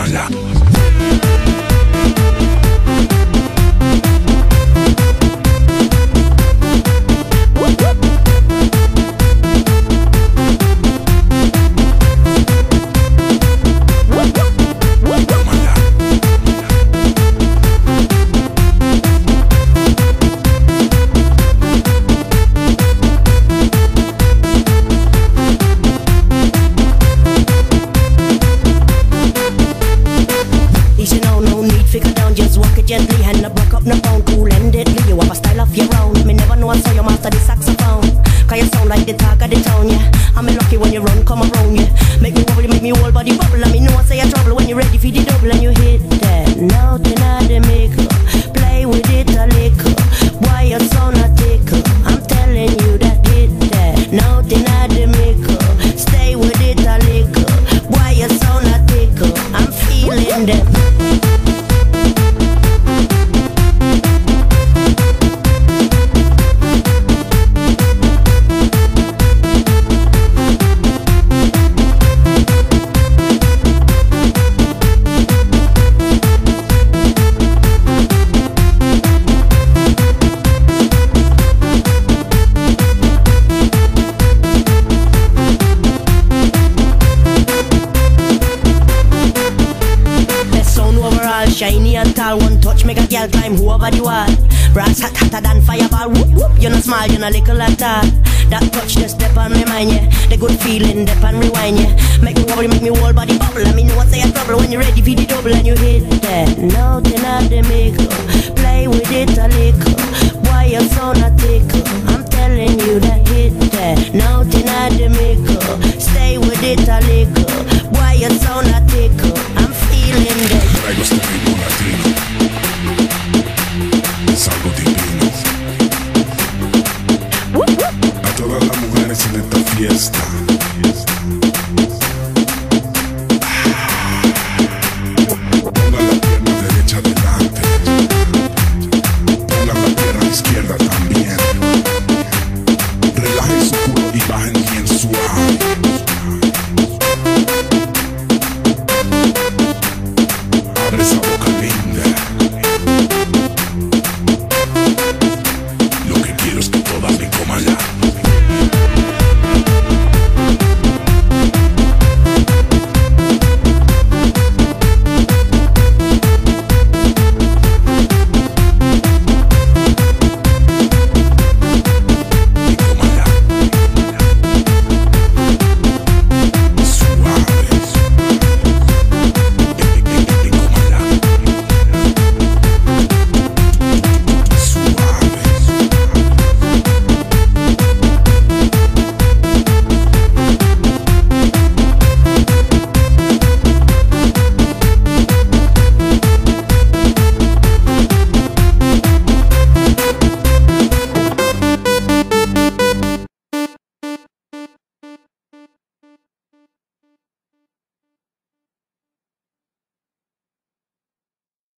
Súmala. Just walk it gently, hand up, rock up, no pound, cool and deadly. You have a style of your own. Me never know I saw you master the saxophone. Cause you sound like the talk of the town, yeah. I'm lucky when you run, come around, yeah. Make me wobble, make me whole body bubble. And me know I say you trouble when you're ready for the double. And you hit that nothing I the maker. Play with it a little. Why you sound a tickle? I'm telling you that hit that nothing I the maker. Stay with it a little. Why you sound a tickle? I'm feeling them. Shiny and tall, one touch make a girl climb over the wall. Brass hot hotter than fireball. Whoop whoop, you're not small, you're not little at all. That touch just step on my mind, yeah. The good feeling, dip and rewind, yeah. Make me wobble, make me whole body bubble. I mean, what's a trouble when you're ready for the double and you hit that nothing I the maker. Play with it a little. Why you sound a tickle? I'm telling you that hit that nothing I the maker. Stay with it a little. Why you sound a tickle? I'm feeling that. Traigo este ritmo latino, es algo divino. A todas las mujeres en esta fiesta, pongan la pierna derecha adelante, pongan la pierna izquierda también. Relajen su culo y bajen bien suave. Abre esa boca.